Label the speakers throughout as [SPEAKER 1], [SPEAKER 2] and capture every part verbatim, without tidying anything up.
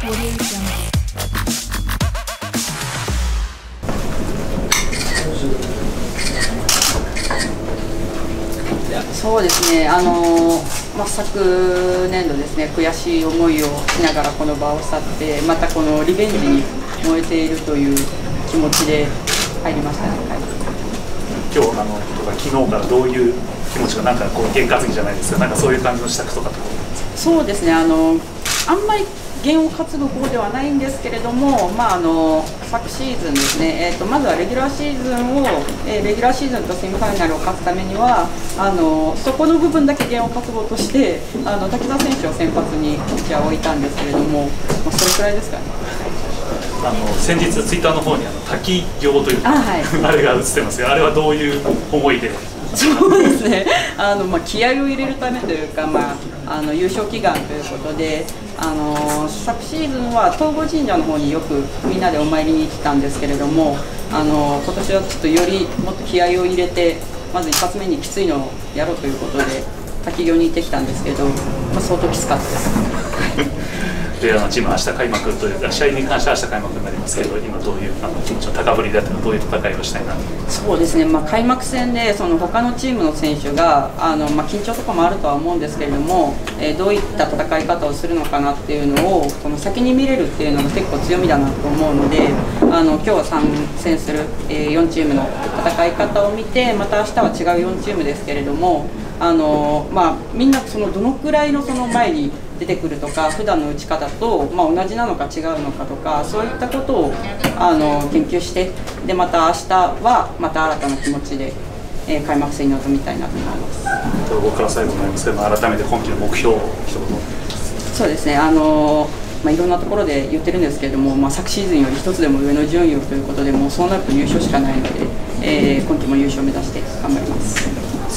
[SPEAKER 1] そうですね、あのまあ、昨年度ですね、悔しい思いをしながらこの場を去って、またこのリベンジに燃えているという気持ちで入りましたね。はい、
[SPEAKER 2] 今日あのとか昨日からどういう気持ちが、なんかこう験担ぎじゃないですか、なんかそういう感じの支度とかってことですか？
[SPEAKER 1] そうですね、あのあんまり弦を担ぐ方ではないんですけれども、まあ、あの昨シーズンですね、えー、とまずはレギュラーシーズンを、えー、レギュラーシーズンとセミファイナルを勝つためには、あのそこの部分だけ弦を担ごうとして、あの滝沢選手を先発にうちは置いたんですけれども、まあ、それくらいですかね。
[SPEAKER 2] あの先日、ツイッターの方にあの滝行というか、
[SPEAKER 1] あ、はい、
[SPEAKER 2] あれが映ってますが、あれはどういう思いで？
[SPEAKER 1] そうですね、あの、まあ、気合を入れるためというか、まあ、あの優勝祈願ということで、あの昨シーズンは東郷神社の方によくみんなでお参りに来たんですけれども、あの今年はちょっとよりもっと気合を入れて、まず一発目にきついのをやろうということで滝行に行ってきたんですけど、まあ、相当きつかったです。
[SPEAKER 2] で、あのチーム、明日開幕というか、試合に関しては明日開幕になりますけど、今、どういうあの気持ちの高ぶりだったり、どういう戦いをしたいなと。
[SPEAKER 1] そうですね、まあ、開幕戦でその他のチームの選手があの、まあ、緊張とかもあるとは思うんですけれども、えー、どういった戦い方をするのかなっていうのをその先に見れるっていうのが結構強みだなと思うので、あの今日は参戦する、えー、よんチームの戦い方を見て、また明日は違うよんチームですけれども、あの、まあ、みんなそのどのくらいのその前に出てくるとか、普段の打ち方と、まあ、同じなのか違うのかとか、そういったことをあの研究して、でまた明日はまた新たな気持ちで、えー、開幕戦に臨みたいなと思います。
[SPEAKER 2] 僕から最後になりますけど、改めて今季の目標を一言。
[SPEAKER 1] そうですね、あのまあ、いろんなところで言ってるんですけれども、まあ、昨シーズンより一つでも上の順位をということで、もうそうなると優勝しかないので、えー、今季も優勝を目指して頑張ります。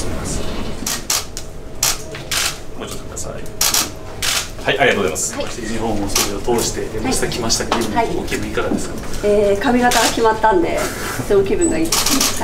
[SPEAKER 2] もうちょっとください。はい、ありがとうございます。はい、日本もそれを通して明日来ましたけど、はい、お気分いかがですか？
[SPEAKER 3] えー、髪型が決まったんで、その気分がいいです。はい、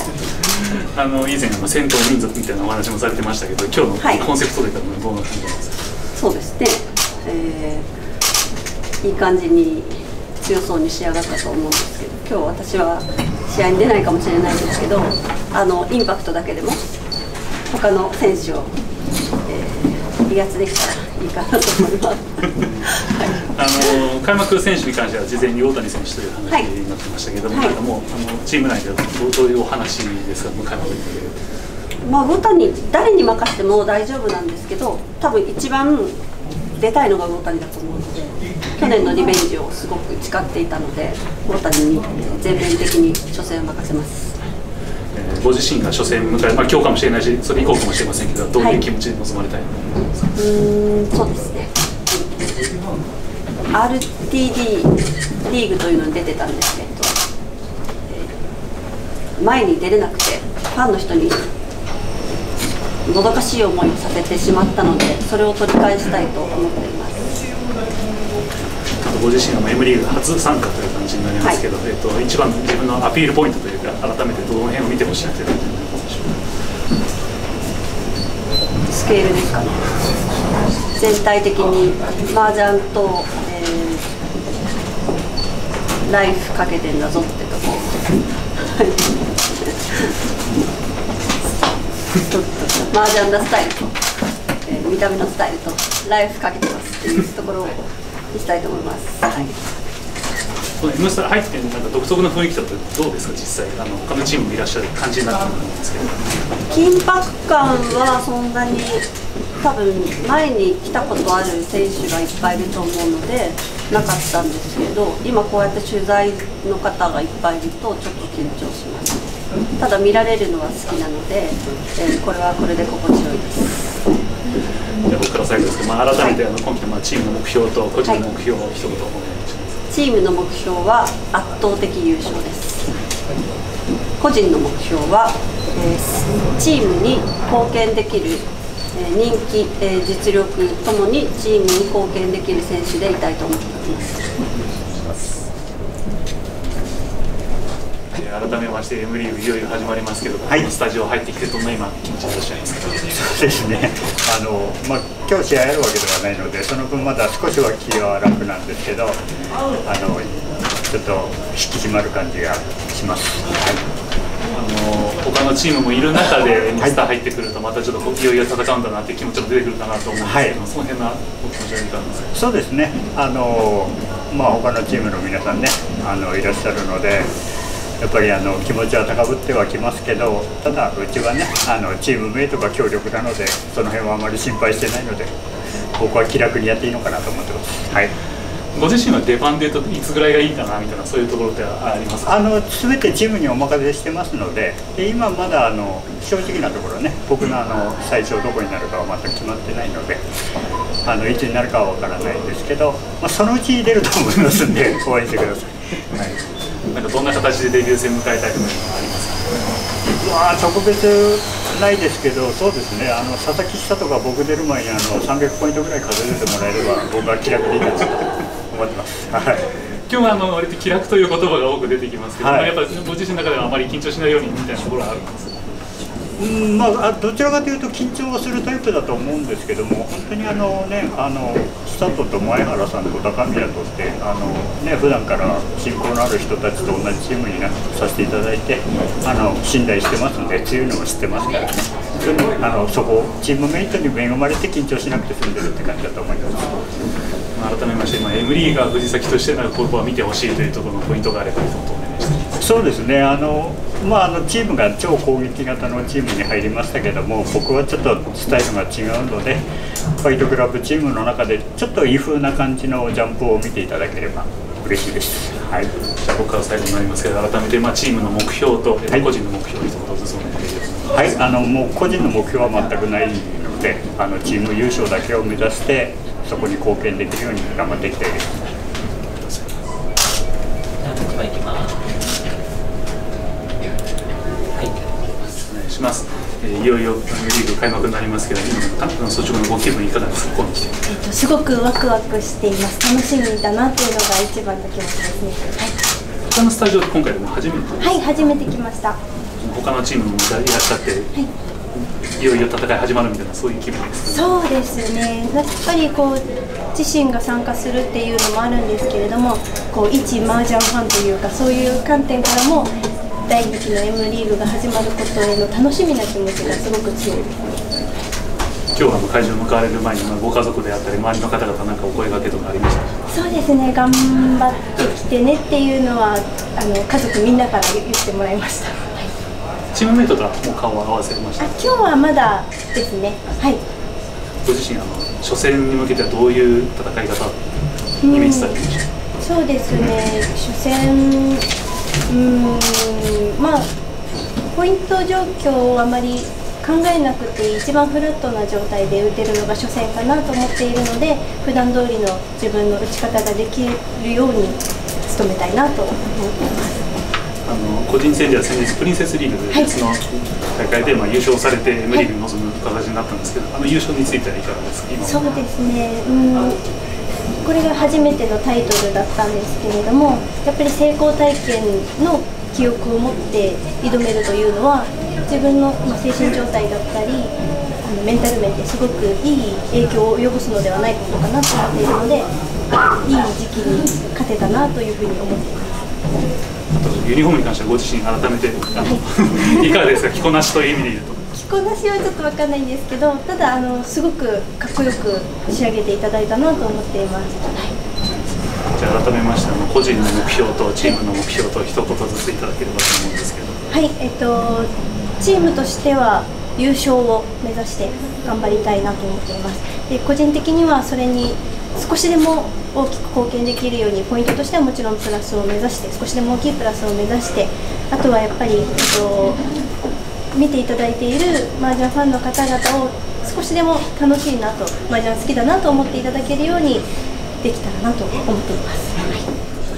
[SPEAKER 2] あの以前の戦闘民族みたいなお話もされてましたけど、今日のコンセプトというかどうな感じですか？
[SPEAKER 3] そうですね。えー、いい感じに強そうに仕上がったと思うんですけど、今日私は試合に出ないかもしれないんですけど、あのインパクトだけでも他の選手を、えー、威圧できたらいいかなと思います。はい、
[SPEAKER 2] あの開幕選手に関しては事前に大谷選手という話になってましたけども、はい、もうあのチーム内ではどういうお話ですか、開幕に向けて。
[SPEAKER 3] まあ、大谷誰に任せても大丈夫なんですけど、多分一番出たいのが大谷だと思うので、去年のリベンジをすごく誓っていたので、大谷に全面的に初戦を任せます。
[SPEAKER 2] えー、ご自身が初戦迎え、まあ、今日かもしれないし、それ以降かもしれませんけど、どういう気持ちで臨まれたいと思いますか？はい、う
[SPEAKER 3] ーん、そうですね。アールティーディー リーグというのに出てたんですけど、えー、前に出れなくて、ファンの人にもどかしい思いをさせてしまったので、それを取り返したいと思っています。
[SPEAKER 2] ご自身の M リーグ初参加という感じになりますけど、はい、えっと、一番自分のアピールポイントというか、改めてどの辺を見てほしいという感じになりますでしょうか？
[SPEAKER 3] スケールですかね。全体的に麻雀と、えー、ライフかけてんだぞってとこ。麻雀のスタイルと、えー、見た目のスタイルとライフかけてますっていうところを見せたいと思います。はい、
[SPEAKER 2] この N スタ入ってなんか独特な雰囲気だとどうですか、実際あの他のチームもいらっしゃる感じになってると思うんですけど。
[SPEAKER 3] 緊迫感はそんなに、多分前に来たことある選手がいっぱいいると思うのでなかったんですけど、今こうやって取材の方がいっぱいいるとちょっと緊張します。ただ見られるのは好きなので、えー、これはこれで心地よいです。
[SPEAKER 2] じゃあ僕から最後ですけど、まあ、改めてあの今季のまあチームの目標と個人の目標を一言お願いします。
[SPEAKER 3] チームの目標は圧倒的優勝です。個人の目標は、えー、チームに貢献できる、えー、人気、えー、実力ともにチームに貢献できる選手でいたいと思っています。
[SPEAKER 2] 改めまして M リーグいよいよ始まりますけど、はい、このスタジオ入ってきてどんな今気持ちでいらっしゃいますか？
[SPEAKER 4] そうですね。あのまあ今日試合やるわけではないので、その分まだ少しは気は楽なんですけど、あのちょっと引き締まる感じがします。はい。
[SPEAKER 2] あの他のチームもいる中で N スター入ってくるとまたちょっといよいよ戦うんだなっていう気持ちも出てくるかなと思うんですけど、はい、その辺のお気持ちはいかがですか？
[SPEAKER 4] そうですね。あのまあ他のチームの皆さんね、あのいらっしゃるので。やっぱりあの気持ちは高ぶってはきますけど、ただうちはね、あのチームメイトが強力なので、その辺はあまり心配してないので、僕は気楽にやっていいのかなと思ってます。はい。
[SPEAKER 2] ご自身は出番でいうといつぐらいがいいかなみたいな、そういうところってありますか？
[SPEAKER 4] あの全てチームにお任せしてますので、で今まだあの正直なところね、僕のあの最初どこになるかは全く決まってないので、あのいつになるかはわからないんですけど、まあ、そのうち出ると思いますんで応援してください。はい。
[SPEAKER 2] なんかどんな形でデビュー戦迎えたいというのはありますか？
[SPEAKER 4] まあ特別ないですけど、そうですね。あの佐々木久人が僕出る前にあのさんびゃくポイントぐらい数えてもらえれば僕は気楽でいいかなと思ってます。はい。
[SPEAKER 2] 今日はあの割と気楽という言葉が多く出てきますけど、はい、やっぱりご自身の中ではあまり緊張しないようにみたいなところはあるんですか？
[SPEAKER 4] うんまあ、どちらかというと緊張するタイプだと思うんですけども、本当にあの、ね、あの久人と前原さんと高宮とってあの、ね、普段から親交のある人たちと同じチームになさせていただいてあの信頼してますんで、強いのを知ってますからね、それあのそこチームメイトに恵まれて緊張しなくて済んでるって感じだと思います。
[SPEAKER 2] 改めまして今 M リーガー藤崎としてのここは見てほしいというところのポイントがあれば一言お願いします。
[SPEAKER 4] そうですね。あのまあ、あのチームが超攻撃型のチームに入りましたけども、僕はちょっとスタイルが違うので、ファイトクラブチームの中でちょっと異風な感じのジャンプを見ていただければ嬉しいです。はい。じ
[SPEAKER 2] ゃあ僕から最後になりますけど、改めてまあチームの目標と、はい、個人の目標を一言ずつお願いします。
[SPEAKER 4] はい。あのもう個人の目標は全くないので、あのチーム優勝だけを目指してそこに貢献できるように頑張っていきたいです。
[SPEAKER 2] では行きます。します。えー、いよいよリーグ開幕になりますけど、今の率直なご気分いかがですか？ここに来て。
[SPEAKER 5] えっとすごくワクワクしています。楽しみだなっていうのが一番の気持ちですね。はい。
[SPEAKER 2] 他のスタジオで今回でも初めて。
[SPEAKER 5] はい、初めて来ました。
[SPEAKER 2] 他のチームもいらっしゃって、はい、いよいよ戦い始まるみたいなそういう気分ですか？
[SPEAKER 5] そうですね。やっぱりこう自身が参加するっていうのもあるんですけれども、こう一麻雀ファンというかそういう観点からも。だいにきの M リーグが始まることへの楽しみな気持ちがすごく強いです。
[SPEAKER 2] 今日は会場を迎われる前にご家族であったり周りの方々なんかお声掛けとかありましたか？
[SPEAKER 5] そうですね。頑張ってきてねっていうのはあの家族みんなから言ってもらいました。はい、
[SPEAKER 2] チームメイトとはもう顔を合わせました？
[SPEAKER 5] あ、今日はまだですね。はい。
[SPEAKER 2] ご自身あの初戦に向けてはどういう戦い方イメージされていました？
[SPEAKER 5] そうですね。初戦うーんまあ、ポイント状況をあまり考えなくて一番フラットな状態で打てるのが初戦かなと思っているので、普段通りの自分の打ち方ができるように努めたいなと思っています。
[SPEAKER 2] あの個人戦では先日プリンセスリーグで別の大会で、まあ、優勝されて M リーグに臨む形になったんですけど、はい、あの優勝についてはいかがですか？今
[SPEAKER 5] そうですね。うんこれが初めてのタイトルだったんですけれども、やっぱり成功体験の記憶を持って挑めるというのは自分の精神状態だったりあのメンタル面ですごくいい影響を及ぼすのではないことかなと思っているので、いい時期に勝てたなというふうに思っています。
[SPEAKER 2] ユニフォームに関してはご自身改めてあの、はい、いかがですか？着こなしという意味で言うと。
[SPEAKER 5] 着こなしはちょっと分かんないんですけど、ただあのすごくかっこよく仕上げていただいたなと思っています。はい、
[SPEAKER 2] じゃあ改めましてあの個人の目標とチームの目標と一言ずついただければと思うんですけど。
[SPEAKER 5] はい、えっとチームとしては優勝を目指して頑張りたいなと思っています。で個人的にはそれに少しでも大きく貢献できるように、ポイントとしてはもちろんプラスを目指して、少しでも大きいプラスを目指して、あとはやっぱり、えっと、見ていただいている麻雀ファンの方々を少しでも楽しいなと、麻雀好きだなと思っていただけるようにできたらなと思っています。はい、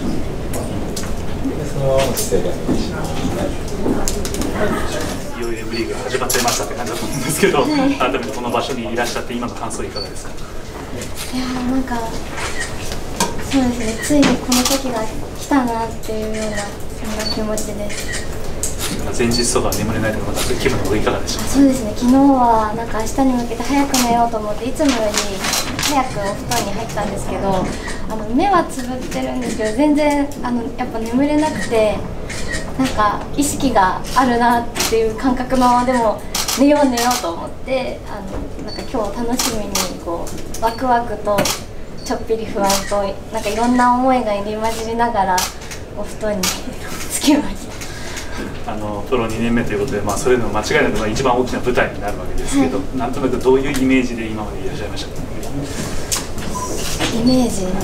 [SPEAKER 2] そのままの姿勢でお願いします。いよいよ M リーグが始まっちゃいましたって感じだと思うんですけど、はい、改めてこの場所にいらっしゃって今の感想いかがですか？
[SPEAKER 5] いやーなんかそうですね、ついにこの時が来たなっていうような感んな気持ちです。
[SPEAKER 2] 前日とか眠れないとか、気分の方がいかがでしょうか。
[SPEAKER 5] そうですね、昨日はなんか明日に向けて早く寝ようと思っていつもより早くお布団に入ったんですけど、あの目はつぶってるんですけど全然あのやっぱ眠れなくて、なんか意識があるなっていう感覚のままでも寝よう寝ようと思って、あのなんか今日楽しみにこうワクワクとちょっぴり不安となんかいろんな思いが入り混じりながらお布団につきました。
[SPEAKER 2] あのプロにねんめということで、まあ、それの間違いなくまあ一番大きな舞台になるわけですけど、はい、なんとなくどういうイメージで今までいらっしゃいましたか。
[SPEAKER 5] イメージ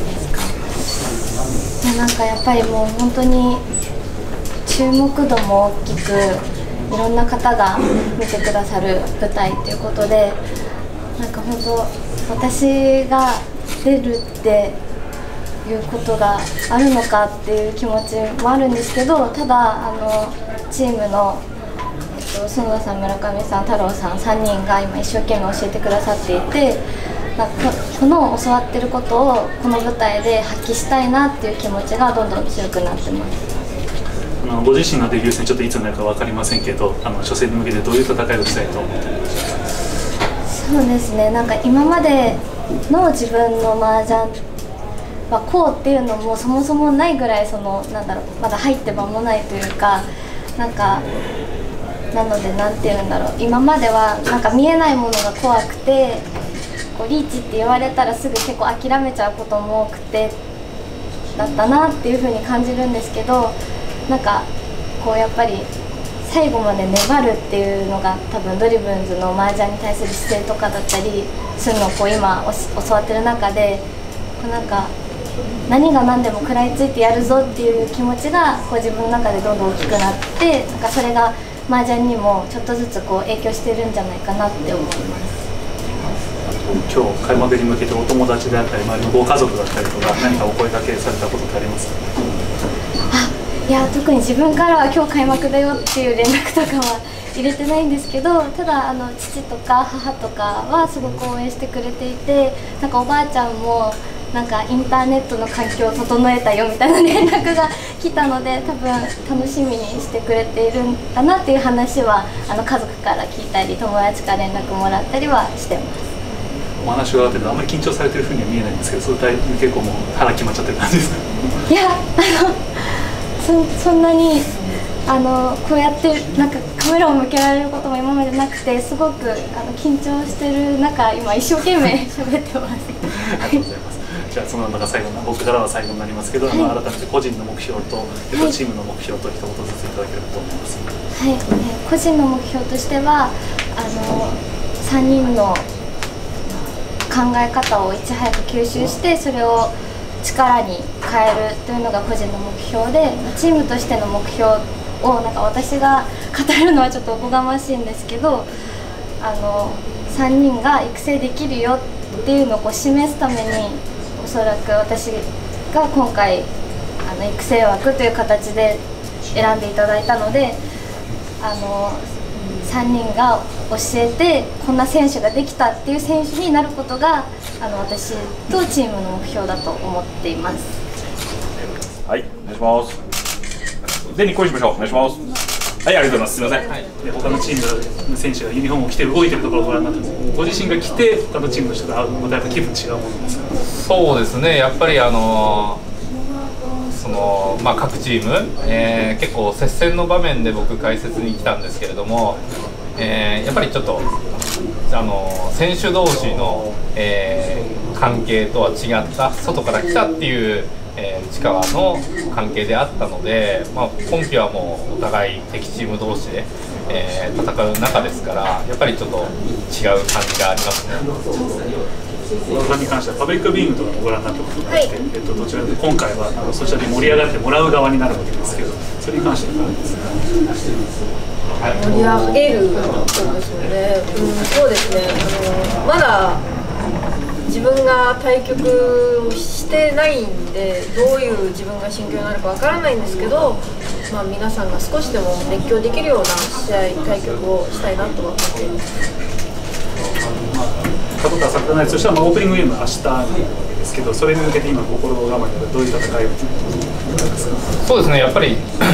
[SPEAKER 5] ですか。いやなんかやっぱりもう本当に注目度も大きくいろんな方が見てくださる舞台ということで、なんか本当私が出るっていうことがあるのかっていう気持ちもあるんですけど、ただあのチームの、えっと、園田さん、村上さん、太郎さんさんにんが今一生懸命教えてくださっていて、なんかこの教わってることをこの舞台で発揮したいなっていう気持ちがどんどん強くなってます。
[SPEAKER 2] あのご自身のデビュー戦ちょっといつになるか分かりませんけど、あの初戦に向けてどういう戦いをしたいと思っていますか。
[SPEAKER 5] そうですね、なんか今までの自分の麻雀はこうっていうのもそもそもないぐらい、そのなんだろう、まだ入って間もないというか、なんかなのでなんていうんだろう、今まではなんか見えないものが怖くて、こうリーチって言われたらすぐ結構諦めちゃうことも多くてだったなっていう風に感じるんですけど、なんかこうやっぱり最後まで粘るっていうのが多分ドリブンズの麻雀に対する姿勢とかだったりするのをこう今教わってる中で、なんか何が何でも食らいついてやるぞっていう気持ちがこう自分の中でどんどん大きくなって、なんかそれが麻雀にもちょっとずつこう影響してるんじゃないかなって思います。
[SPEAKER 2] 今日開幕に向けてお友達であったり周りのご家族だったりとか何かお声掛けされたことってありますか。
[SPEAKER 5] あ、いや特に自分からは今日開幕だよっていう連絡とかは入れてないんですけど、ただあの父とか母とかはすごく応援してくれていて、なんかおばあちゃんもなんかインターネットの環境を整えたよみたいな連絡が来たので、多分楽しみにしてくれているんだなっていう話はあの家族から聞いたり友達から連絡もらったりはしてます。
[SPEAKER 2] お話があってあんまり緊張されてるふうには見えないんですけど、それ結構もう腹決まっちゃってる感じですか。
[SPEAKER 5] いやあの そ, そんなにあのこうやってなんかカメラを向けられることも今までなくて、すごくあの緊張してる中今一生懸命喋ってます。
[SPEAKER 2] ありがとうございます。じゃあその中最後の僕からは最後になりますけど、はい、あの改めて個人の目標と、はい、チームの目標と一言ずついただければと思います。
[SPEAKER 5] はい、えー、個人の目標としてはあのさんにんの考え方をいち早く吸収してそれを力に変えるというのが個人の目標で、チームとしての目標をなんか私が語るのはちょっとおこがましいんですけど、あのさんにんが育成できるよっていうのをこう示すために、おそらく私が今回あの育成枠という形で選んでいただいたので、あのさんにんが教えてこんな選手ができたっていう選手になることがあの私とチームの目標だと思っています。
[SPEAKER 6] はい、お願いします。で、にこいしましょう。お願いします。はい、ありがとうございます。すみません。はい、
[SPEAKER 2] で他のチームの選手がユニフォームを着て動いてるところをご覧になってます。ご自身が着て他のチームの人が会うのとやっぱ気分違うものですか。
[SPEAKER 7] そうですね。やっぱりあのーそのまあ、各チーム、えー、結構接戦の場面で僕解説に来たんですけれども、えー、やっぱりちょっとあの選手同士の、えー、関係とは違った外から来たっていう、えー、内川の関係であったので、まあ、今季はもうお互い敵チーム同士で、えー、戦う中ですからやっぱりちょっと違う感じがありますね。
[SPEAKER 2] このに関してはパブリックビューイングとかもご覧になったことがあって、はい、えっと、どちらかというと今回はあのそちらで盛り上がってもらう側になるわけですけど、それに関してはいかがですか。
[SPEAKER 8] 盛り上げるそうですよね、うん、そうですね、あのまだ自分が対局をしてないんでどういう自分が心境になるかわからないんですけど、まあ、皆さんが少しでも熱狂できるような試合対局をしたいなと思っています。
[SPEAKER 2] 角川桜ナイツとしては、まあ、オープニングゲームは明日ですけど、それに向けて今心構えでどういう戦いをですか。
[SPEAKER 7] そうですね、やっぱり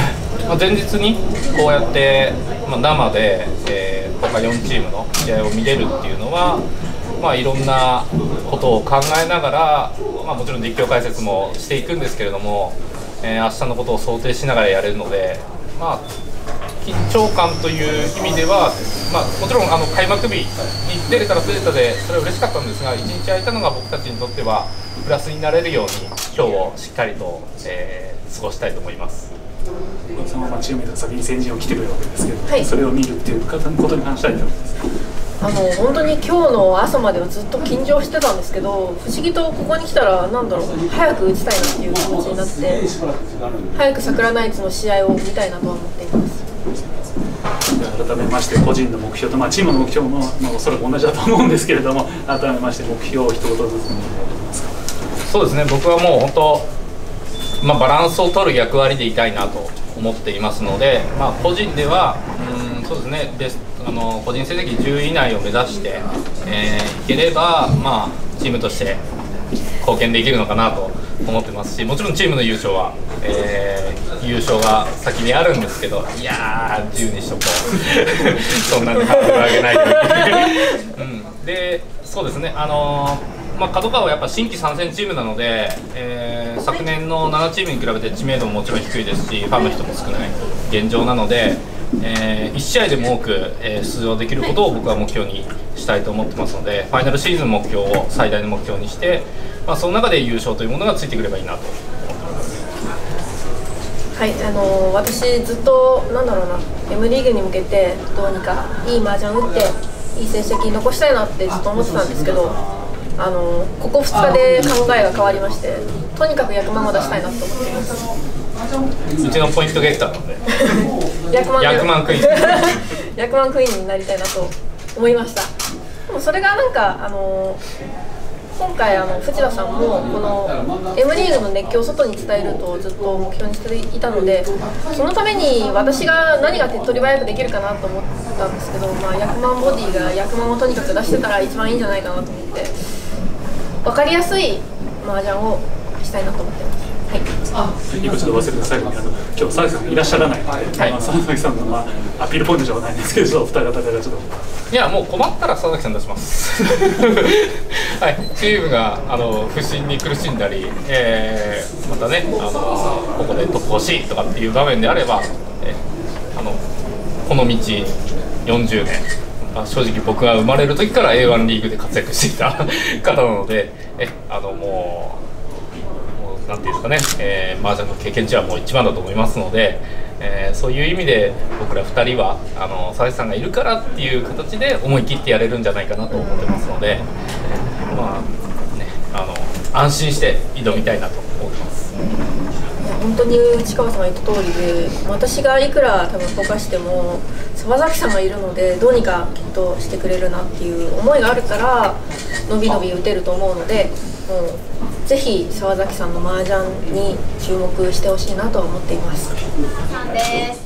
[SPEAKER 7] まあ、前日にこうやって、まあ、生で、えー、他よんチームの試合を見れるっていうのは、まあ、いろんなことを考えながら、まあ、もちろん実況解説もしていくんですけれども、えー、明日のことを想定しながらやれるので、まあ、緊張感という意味では、まあ、もちろんあの開幕日に出れたら出れたでそれは嬉しかったんですが、いちにち空いたのが僕たちにとってはプラスになれるように今日をしっかりと、えー、過ごしたいと思います。
[SPEAKER 2] そのままチームで先に先陣を切ってくれるわけですけど、
[SPEAKER 8] はい、
[SPEAKER 2] それを見るっていうことに関してはいかがですか？
[SPEAKER 8] あの本当に今日の朝まではずっと緊張してたんですけど、不思議とここに来たらなんだろう、早く打ちたいなっていう気持ちになって、早く桜ナイツの試合を見たいなとは思っています。
[SPEAKER 2] 改めまして個人の目標と、まあ、チームの目標も、まあ、おそらく同じだと思うんですけれども、改めまして目標を一言ずつお願いできますか？
[SPEAKER 7] そうですね、僕はもう本当、まあ、バランスを取る役割でいたいなと思っていますので、まあ、個人ではうんそうですね、ベストあの個人成績じゅうい以内を目指して、えー、いければ、まあ、チームとして貢献できるのかなと思ってますし、もちろんチームの優勝は、えー、優勝が先にあるんですけど、いやーじゅうにしとこうそんなにハードル上げないように、うん、でそうですね、あのーまあ、角川はやっぱ新規参戦チームなので、えー、昨年のななチームに比べて知名度ももちろん低いですし、ファンの人も少ない現状なので、えー、いち試合でも多く、えー、出場できることを僕は目標にしたいと思ってますので、ファイナルシーズン目標を最大の目標にして、まあ、その中で優勝というものがついてくればいいなと思ってます。
[SPEAKER 8] はい、あのー、私ずっとなんだろうな、 M リーグに向けてどうにかいい麻雀打っていい成績残したいなってずっと思ってたんですけど、あのここふつかで考えが変わりまして、とにかく役満を出したいなと思っています。
[SPEAKER 7] うちのポイントゲッターなので
[SPEAKER 8] 役満
[SPEAKER 7] 役満クイーン
[SPEAKER 8] 役満クイーンになりたいなと思いました。でもそれがなんかあの今回あの藤田さんもこの M リーグの熱狂を外に伝えるとずっと目標にしていたので、そのために私が何が手っ取り早くできるかなと思ったんですけど、まあ、役満ボディが役満をとにかく出してたら一番いいんじゃないかなと思って、分かりやすい麻雀をしたいなと思ってます。はい、
[SPEAKER 2] あ、今ちょっと忘れて最後にあの今日佐々木さんいらっしゃらないので、はい、まあ、佐々木さんの、まあ、アピールポイントじゃないんですけど、お二方からちょっと。
[SPEAKER 7] いや、もう困ったら佐々木さん出しますはい、チームがあの不振に苦しんだり、えー、またねあのここでトップ欲しいとかっていう場面であれば、えあのこの道よんじゅうねん、まあ、正直僕が生まれる時から エーワン リーグで活躍していた方なので、えあのもうなんていうんですかね、えー、麻雀の経験値はもう一番だと思いますので、えー、そういう意味で僕らふたりはあの佐々木さんがいるからっていう形で思い切ってやれるんじゃないかなと思ってますので、まあね、あの安心して挑みたいなと思ってます。
[SPEAKER 8] いや本当に内川さんが言った通りで、私がいくら多分ぼかしても沢崎さんがいるのでどうにかきっとしてくれるなっていう思いがあるから伸び伸び打てると思うので、もうぜひ沢崎さんの麻雀に注目してほしいなとは思っています。
[SPEAKER 9] さんです。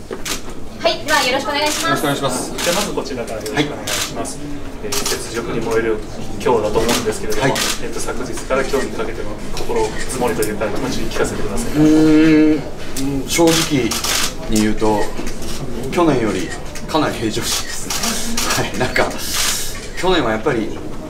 [SPEAKER 9] はい、ではよろしくお願いします。
[SPEAKER 6] よろしくお願いします。
[SPEAKER 2] じゃあまずこちらからよろしくお願いします。はい、えー、雪辱に燃える今日だと思うんですけれども、はい、えっと昨日から今日にかけての心積もりというか、気持ち聞かせてください。
[SPEAKER 10] うーん、正直に言うと去年よりかなり平常心ですね。はい、なんか去年はやっぱり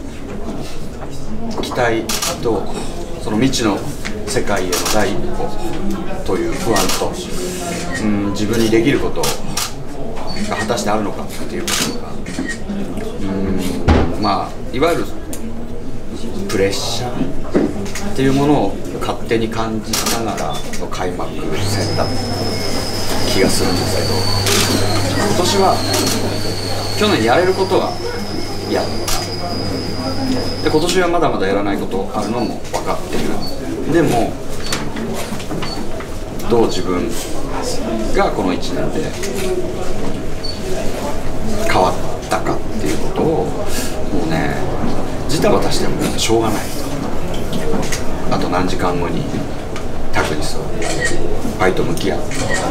[SPEAKER 10] 期待とその未知の世界への第一歩という不安と、うん、自分にできることが果たしてあるのかっていうことが、うん、まあいわゆるプレッシャーっていうものを勝手に感じながらの開幕戦だった気がするんですけど、今年は去年やれることはやったで、今年はまだまだやらないことあるのも分かっている。でもどう自分がこのいちねんで変わったかっていうことをもうね、ジタバタしてもしょうがない。あと何時間後に託児所バイト向き合って、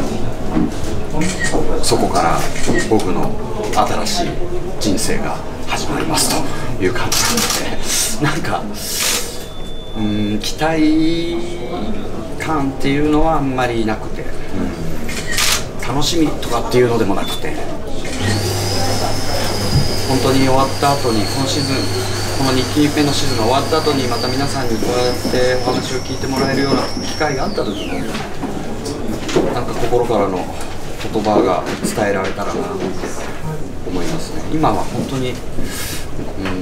[SPEAKER 10] そこから僕の新しい人生が始まりますという感じなので、なんかうーん期待感っていうのはあんまりなくて、うん、 楽しみとかっていうのでもなくて、本当に終わった後に今シーズンこのにきめのシーズンが終わった後にまた皆さんにこうやってお話を聞いてもらえるような機会があった時に、なんか心からの言葉が伝えられたらなと思いますね。今は本当に、うん、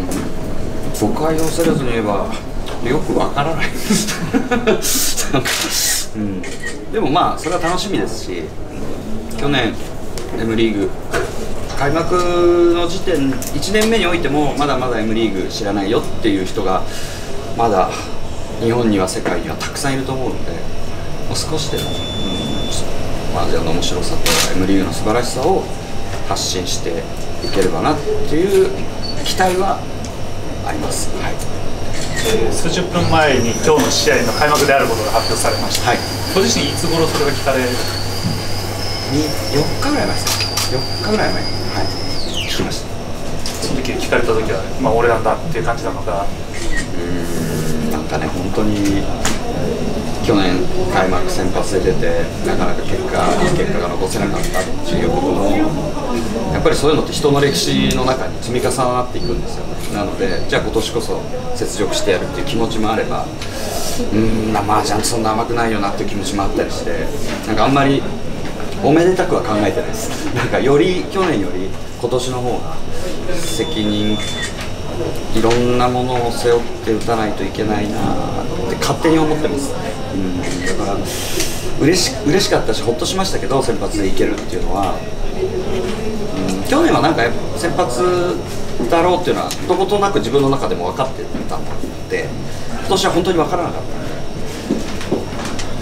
[SPEAKER 10] 誤解を恐れずに言えばよくわからないですなんか、うん、でもまあそれは楽しみですし、去年 M リーグ開幕の時点いちねんめにおいてもまだまだ M リーグ知らないよっていう人がまだ日本には世界にはたくさんいると思うので、もう少しでも、うん、アジアの面白さと M リーグの素晴らしさを発信していければなっていう期待はあります。はい、
[SPEAKER 2] えー、数十分前に今日の試合の開幕であることが発表されました。はい、ご自身いつ頃それが聞かれる？よ
[SPEAKER 10] っかぐらい前ですか。よっかぐらい前に、はい、聞きました。
[SPEAKER 2] その時聞かれた時は、まあ俺なんだっていう感じなのか。
[SPEAKER 10] うーん、なんかね、本当に去年開幕先発で出てなかなか結果結果が残せなかったっていうことの、やっぱりそういうのって人の歴史の中に積み重なっていくんですよね。なので、じゃあ今年こそ雪辱してやるっていう気持ちもあれば、うーん、まあじゃあそんな甘くないよなっていう気持ちもあったりして、なんかあんまりおめでたくは考えてないです。なんかより去年より今年の方が責任、いろんなものを背負って打たないといけないなって勝手に思ってます。うん、だから嬉し嬉しかったしほっとしましたけど、先発でいけるっていうのは、うん、去年はなんか先発だろうっていうのはどことなく自分の中でも分かってたので、今年は本当に分からなかった。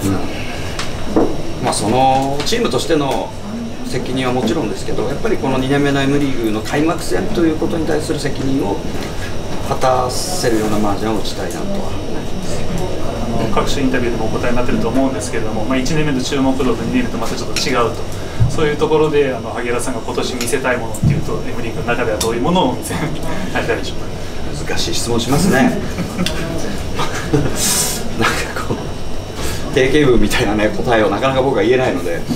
[SPEAKER 10] うん、まあそのチームとしての責任はもちろんですけど、やっぱりこのにねんめの M リーグの開幕戦ということに対する責任を果たせるような麻雀を打ちたいなとは思います。
[SPEAKER 2] 各種インタビューでもお答えになっていると思うんですけれども、まあ、いちねんめの注目度とにねんめとまたちょっと違うと、そういうところであの萩原さんが今年見せたいものっていうと M リーグの中ではどういうものを見せたいでしょうか。
[SPEAKER 10] 難しい質問しますねなんかこう定型文みたいな、ね、答えをなかなか僕は言えないので、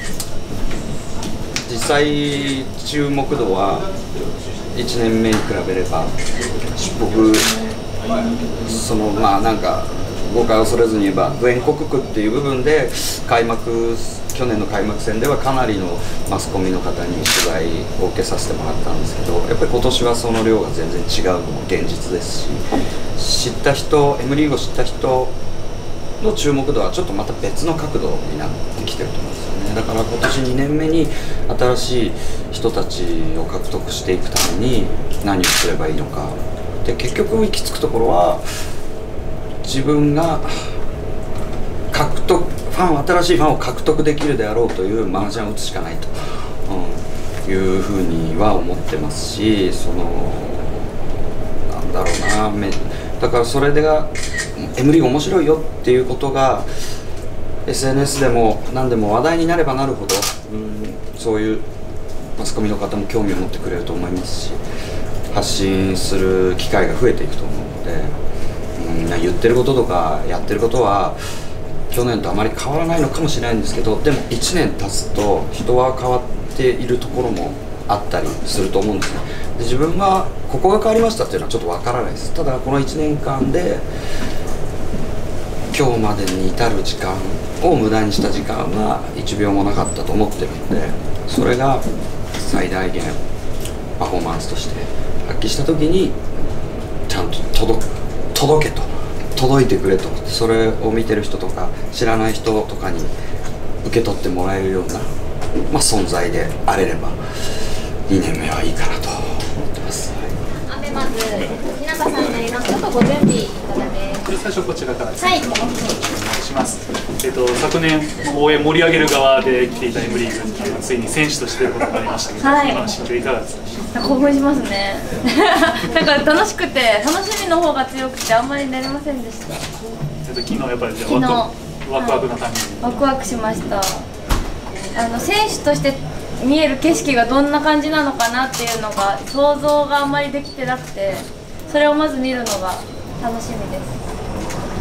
[SPEAKER 10] 実際注目度はいちねんめに比べれば僕そのまあなんか誤解を恐れずに言えば全国区っていう部分で開幕去年の開幕戦ではかなりのマスコミの方に取材を受けさせてもらったんですけど、やっぱり今年はその量が全然違うのも現実ですし、知った人 M リーグを知った人の注目度はちょっとまた別の角度になってきてると思うんですよね。だから今年にねんめに新しい人たちを獲得していくために何をすればいいのかで、結局行き着くところは自分が獲得ファン新しいファンを獲得できるであろうという麻雀を打つしかないと、うん、いうふうには思ってますし、そのなんだろうなめだからそれでが M リーグ面白いよっていうことが エスエヌエス でも何でも話題になればなるほど、うん、そういうマスコミの方も興味を持ってくれると思いますし、発信する機会が増えていくと思うので、うん、言ってることとかやってることは去年とあまり変わらないのかもしれないんですけど、でもいちねん経つと人は変わっているところもあったりすると思うんですね。で自分がここが変わりましたっていうのはちょっとわからないです。ただこのいちねんかんで今日までに至る時間を無駄にした時間はいちびょうもなかったと思ってるので、それが最大限パフォーマンスとして発揮した時にちゃんと届く届けと届いてくれと、それを見てる人とか知らない人とかに受け取ってもらえるような、まあ、存在であれればにねんめはいいかなと思ってます。
[SPEAKER 9] あでまず日向さんになります。ちょっとご準備いただけ。
[SPEAKER 2] 最初こちらからです。
[SPEAKER 9] はい。
[SPEAKER 2] お願いします。えっと昨年応援盛り上げる側で来ていた M リーグ、ついに選手としてことになりましたけど、はい、今の心境いかがですか。
[SPEAKER 11] 興奮しますねなんか楽しくて楽しみの方が強くてあんまりなりませんでした。
[SPEAKER 2] えっと昨日やっぱりじゃあワクワクワクな感じ、
[SPEAKER 11] はい、ワクワクしました。あの選手として見える景色がどんな感じなのかなっていうのが想像があんまりできてなくて、それをまず見るのが楽しみです。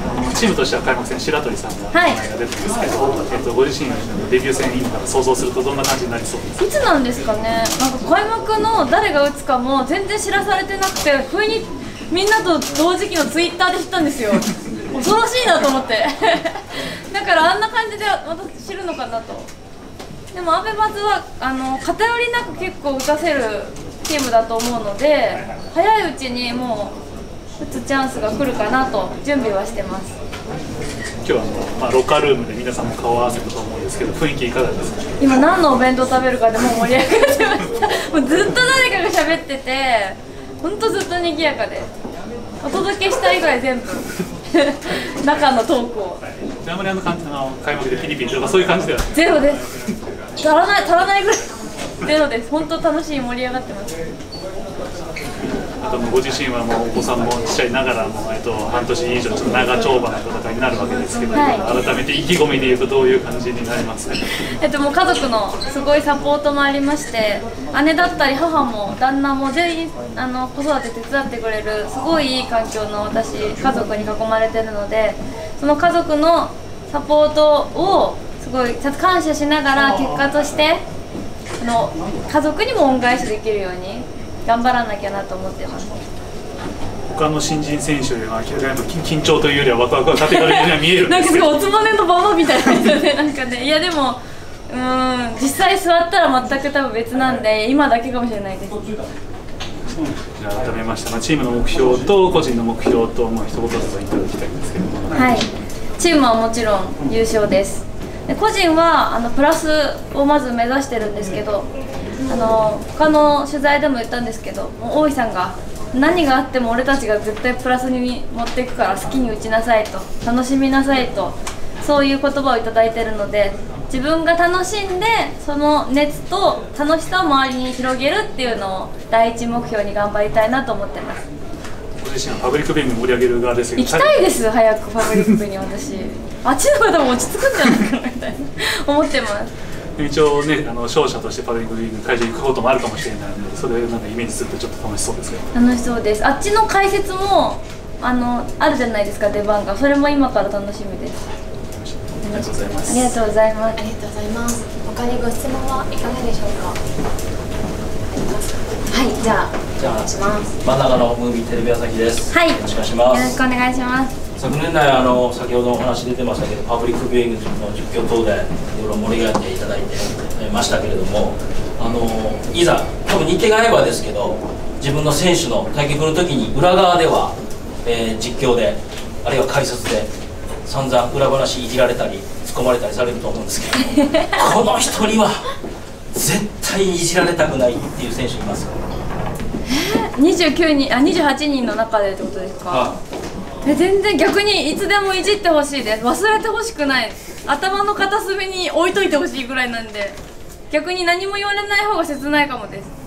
[SPEAKER 2] チームとしては開幕戦白鳥さんが名前が出てるんですけど、はいえっと、ご自身のデビュー戦今から想像するとどんな感じになりそうですか？
[SPEAKER 11] いつなんですかね。なんか開幕の誰が打つかも全然知らされてなくて、不意にみんなと同時期のツイッターで知ったんですよ。恐ろしいなと思ってだからあんな感じでまた知るのかなと。でもアベマズはあの偏りなく結構打たせるチームだと思うので、早いうちにもう打つチャンスが来るかなと準備はしてます。
[SPEAKER 2] 今日はあの、まあ、ロッカールームで皆さんも顔を合わせたと思うんですけど、雰囲気いかがですか？
[SPEAKER 11] 今何のお弁当食べるかでもう盛り上がってましたもうずっと誰かが喋ってて、本当ずっと賑やかでお届けしたいぐらい全部中のトークを。
[SPEAKER 2] あんまりあの感じの開幕でピリピリとかそういう感じでは
[SPEAKER 11] ゼロです。足らない足らないぐらいゼロです。本当楽しい、盛り上がってます。
[SPEAKER 2] あともうご自身はもうお子さんもちっちゃいながらも、えっと、半年以上ちょっと長丁場の戦いになるわけですけど、はい、改めて意気込みでいうとどういう感じになりますか？
[SPEAKER 11] えっともう家族のすごいサポートもありまして、姉だったり母も旦那も全員あの子育て手伝ってくれるすごいいい環境の私家族に囲まれてるので、その家族のサポートをすごい感謝しながら結果としてあの家族にも恩返しできるように頑張らなきゃなと思ってます。
[SPEAKER 2] 他の新人選手よりは緊張というよりはワクワクが縦軽には見えるんですけど
[SPEAKER 11] なんかすごいおつぼねの馬場みたいな感じでなんかね、いやでもうーん実際座ったら全く多分別なんで今だけかもしれないです。
[SPEAKER 2] じゃあ改めまして、まあ、チームの目標と個人の目標と、まあ、一言ずついただきたいんですけども、
[SPEAKER 11] はい、チームはもちろん優勝です。で個人はあのプラスをまず目指してるんですけど、あの他の取材でも言ったんですけど、もう大井さんが何があっても俺たちが絶対プラスに持っていくから好きに打ちなさいと、楽しみなさいと、そういう言葉をいただいているので、自分が楽しんでその熱と楽しさを周りに広げるっていうのを第一目標に頑張りたいなと思ってます。
[SPEAKER 2] ご自身はパブリックビューイング盛り上げる側ですけど、
[SPEAKER 11] 行きたいです、早くパブリックビューイングに私あっちの方も落ち着くんじゃないかなみたいな思ってます。
[SPEAKER 2] 一応ね、あの勝者としてパブリックビューイング会場に行くこともあるかもしれないので、それをなんかイメージするとちょっと楽しそうですけど。
[SPEAKER 11] 楽しそうです。あっちの解説もあのあるじゃないですか、出番が。それも今から楽しみです。
[SPEAKER 2] ありがとうございます。
[SPEAKER 11] ありがとうございます。
[SPEAKER 9] ありがとうございます。他にご質問はいかがでしょうか。ありますか。はい、じゃあ
[SPEAKER 12] じゃあお願いします。真ん中のムービーテレビ朝日です。
[SPEAKER 11] はい、
[SPEAKER 12] よろしくお願いします。
[SPEAKER 11] よろしくお願いします。
[SPEAKER 12] 昨年来あの先ほどお話出てましたけど、パブリックビューイングの実況等でいろいろ盛り上がっていただいてましたけれども、あのいざ多分日程が合えばですけど、自分の選手の対局の時に裏側では、えー、実況であるいは解説で散々裏話いじられたり突っ込まれたりされると思うんですけどこの人には絶対いじられたくないっていう選手いますか？
[SPEAKER 11] えー、にじゅうきゅうにんあにじゅうはちにんの中でってことですか？はえ全然逆にいつでもいじってほしいです。忘れてほしくない。頭の片隅に置いといてほしいぐらいなんで、逆に何も言われない方が切ないかもです。